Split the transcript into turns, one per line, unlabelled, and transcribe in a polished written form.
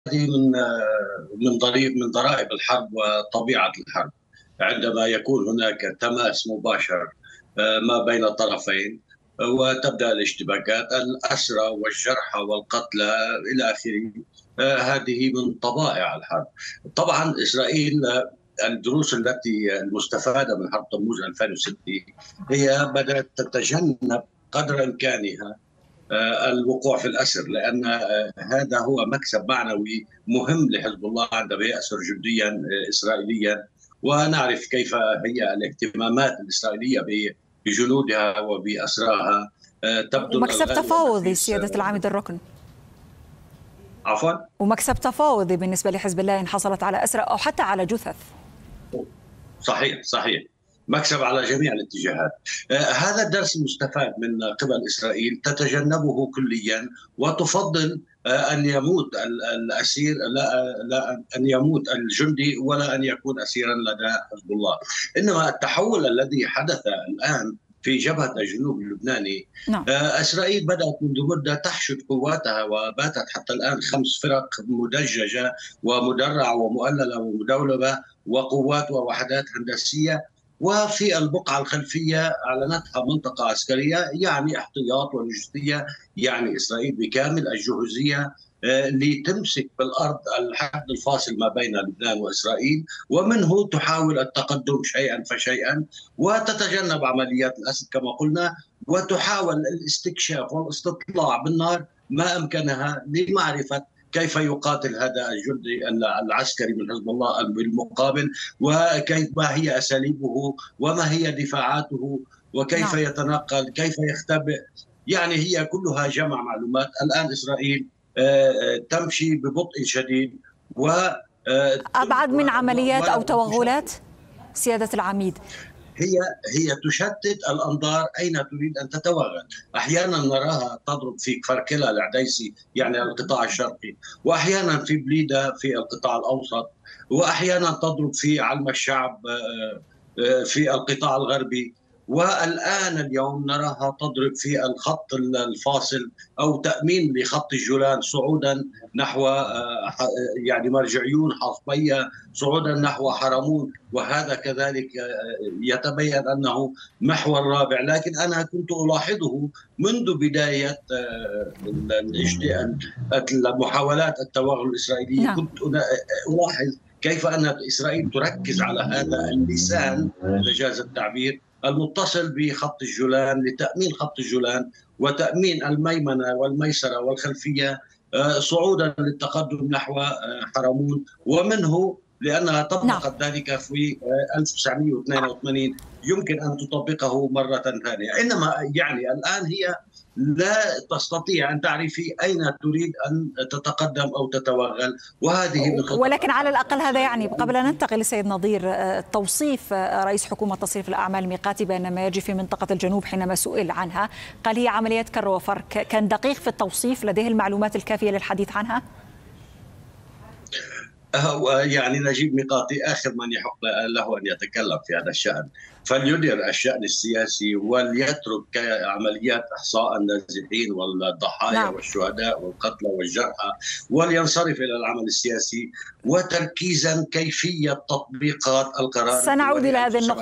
هذه من ضرائب الحرب وطبيعة الحرب. عندما يكون هناك تماس مباشر ما بين الطرفين وتبدأ الاشتباكات، الأسرى والجرحى والقتلى إلى آخره. هذه من طبائع الحرب. طبعا إسرائيل، الدروس التي المستفادة من حرب تموز 2006 هي بدأت تتجنب قدر إمكانها الوقوع في الأسر، لأن هذا هو مكسب معنوي مهم لحزب الله عندما يأسر جنديا إسرائيليا. ونعرف كيف هي الاهتمامات الإسرائيلية بجنودها وبأسراها. تبدو
ومكسب
الألغام
تفاوضي
والنفيس.
سيادة العميد الركن.
عفوا.
ومكسب تفاوضي بالنسبة لحزب الله إن حصلت على أسرى أو حتى على جثث.
صحيح صحيح، مكسب على جميع الاتجاهات. هذا الدرس المستفاد من قبل إسرائيل، تتجنبه كليا وتفضل أن يموت الأسير، لا أن يموت الجندي ولا أن يكون أسيرا لدى حزب الله. إنما التحول الذي حدث الآن في جبهة الجنوب اللبناني،
نعم.
إسرائيل بدأت منذ مدة تحشد قواتها، وباتت حتى الآن 5 فرق مدججة ومدرعة ومؤللة ومدولبة وقوات ووحدات هندسية. وفي البقعة الخلفية أعلنتها منطقة عسكرية، يعني احتياط ولوجستية، يعني إسرائيل بكامل الجهوزية لتمسك بالأرض الحد الفاصل ما بين لبنان وإسرائيل، ومنه تحاول التقدم شيئا فشيئا وتتجنب عمليات الأسد كما قلنا، وتحاول الاستكشاف والاستطلاع بالنار ما أمكنها لمعرفة كيف يقاتل هذا الجندي العسكري من حزب الله بالمقابل، وكيف ما هي أساليبه وما هي دفاعاته وكيف يتنقل، كيف يختبئ. يعني هي كلها جمع معلومات. الآن إسرائيل تمشي ببطء شديد و
أبعد من عمليات أو توغلات سيادة العميد.
هي تشتت الأنظار أين تريد أن تتوغل. أحيانا نراها تضرب في كفركلا العديسي، يعني القطاع الشرقي، وأحيانا في بليدة في القطاع الأوسط، وأحيانا تضرب في علم الشعب في القطاع الغربي، والآن اليوم نراها تضرب في الخط الفاصل أو تأمين لخط الجولان صعودا نحو يعني مرجعيون حصبية، صعودا نحو حرمون، وهذا كذلك يتبين أنه محور رابع. لكن أنا كنت ألاحظه منذ بداية محاولات التوغل الإسرائيلية، كنت ألاحظ كيف أن إسرائيل تركز على هذا اللسان، إذا جاز التعبير، المتصل بخط الجولان لتأمين خط الجولان وتأمين الميمنة والميسرة والخلفية، صعودا للتقدم نحو حرمون، ومنه لأنها طبقت ذلك في 1982 يمكن أن تطبقه مرة ثانية. إنما يعني الآن هي لا تستطيع أن تعرفي أين تريد أن تتقدم أو تتوغل، وهذه من
ولكن على الأقل هذا يعني، قبل أن ننتقل لسيد نظير، توصيف رئيس حكومة تصريف الأعمال الميقاتي بأن ما يجري في منطقة الجنوب حينما سئل عنها قال هي عمليات كر وفر. كان دقيق في التوصيف؟ لديه المعلومات الكافية للحديث عنها؟
يعني نجيب ميقاتي آخر من يحق له أن يتكلم في هذا الشأن، فليدير الشأن السياسي وليترك عمليات إحصاء النازحين والضحايا والشهداء والقتلى والجرحى، ولينصرف إلى العمل السياسي وتركيزا كيفية تطبيقات القرار.
سنعود إلى هذه النقطة.